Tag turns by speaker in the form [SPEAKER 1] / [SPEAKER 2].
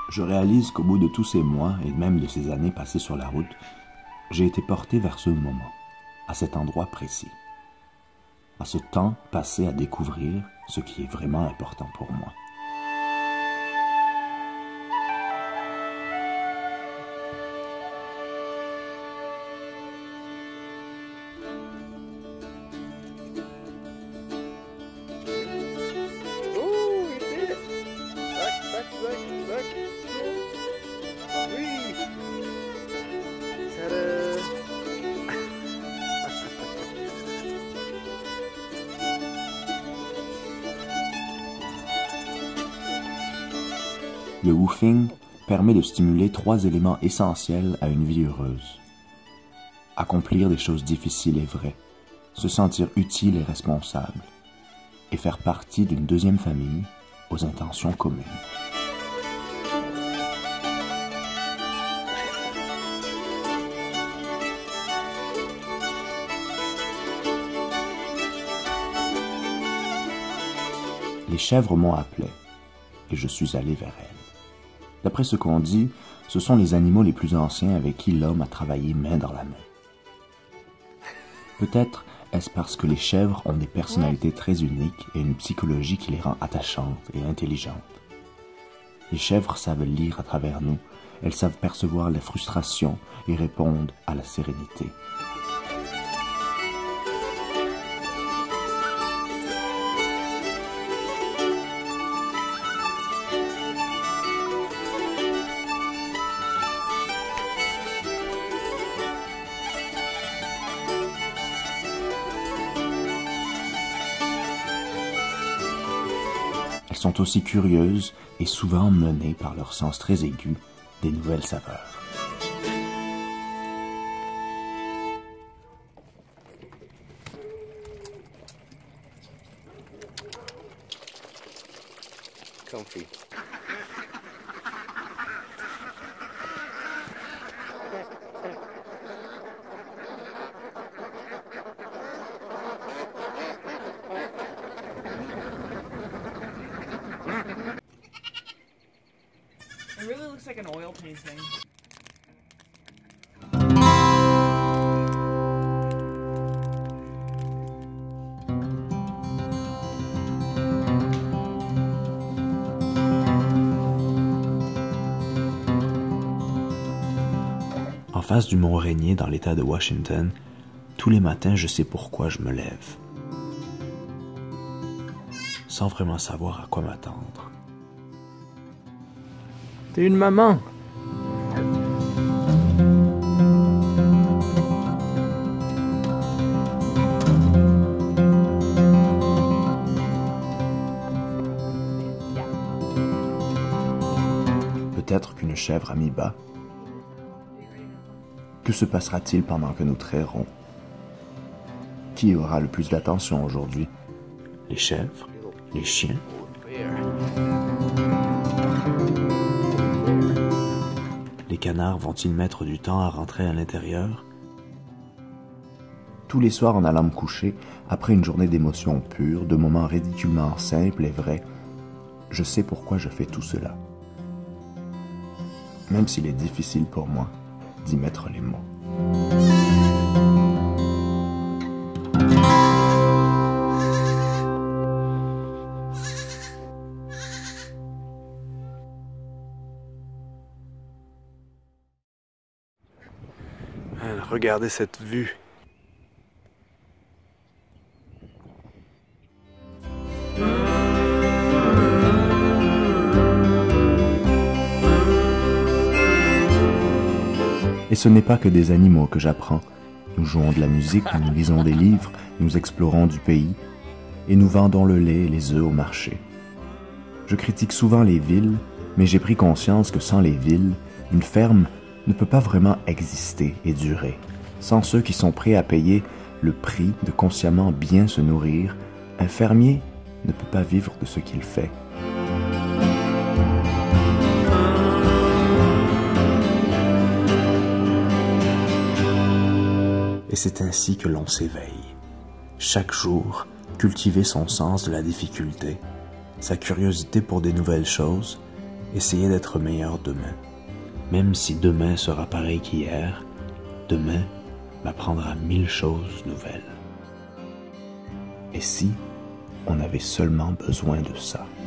[SPEAKER 1] Je réalise qu'au bout de tous ces mois et même de ces années passées sur la route, j'ai été porté vers ce moment, à cet endroit précis, à ce temps passé à découvrir ce qui est vraiment important pour moi. Le woofing permet de stimuler 3 éléments essentiels à une vie heureuse. Accomplir des choses difficiles et vraies, se sentir utile et responsable, et faire partie d'une deuxième famille aux intentions communes. Les chèvres m'ont appelé, et je suis allé vers elles. D'après ce qu'on dit, ce sont les animaux les plus anciens avec qui l'homme a travaillé main dans la main. Peut-être est-ce parce que les chèvres ont des personnalités très uniques et une psychologie qui les rend attachantes et intelligentes. Les chèvres savent lire à travers nous, elles savent percevoir la frustration et répondent à la sérénité. Elles sont aussi curieuses et souvent menées par leur sens très aigu des nouvelles saveurs.
[SPEAKER 2] Comfy.
[SPEAKER 3] It really looks like an oil painting.
[SPEAKER 1] En face du mont Rainier dans l'État de Washington, tous les matins je sais pourquoi je me lève, sans vraiment savoir à quoi m'attendre.
[SPEAKER 2] T'es une maman.
[SPEAKER 1] Peut-être qu'une chèvre a mis bas. Que se passera-t-il pendant que nous trairons? Qui aura le plus d'attention aujourd'hui? Les chèvres? Les chiens? Les canards vont-ils mettre du temps à rentrer à l'intérieur? Tous les soirs en allant me coucher, après une journée d'émotions pures, de moments ridiculement simples et vrais, je sais pourquoi je fais tout cela. Même s'il est difficile pour moi d'y mettre les mots.
[SPEAKER 2] Regardez cette vue.
[SPEAKER 1] Et ce n'est pas que des animaux que j'apprends. Nous jouons de la musique, nous lisons des livres, nous explorons du pays, et nous vendons le lait et les œufs au marché. Je critique souvent les villes, mais j'ai pris conscience que sans les villes, une ferme ne peut pas vraiment exister et durer. Sans ceux qui sont prêts à payer le prix de consciemment bien se nourrir, un fermier ne peut pas vivre de ce qu'il fait. Et c'est ainsi que l'on s'éveille. Chaque jour, cultiver son sens de la difficulté, sa curiosité pour des nouvelles choses, Essayer d'être meilleur demain. Même si demain sera pareil qu'hier, demain m'apprendra 1000 choses nouvelles. Et si on avait seulement besoin de ça?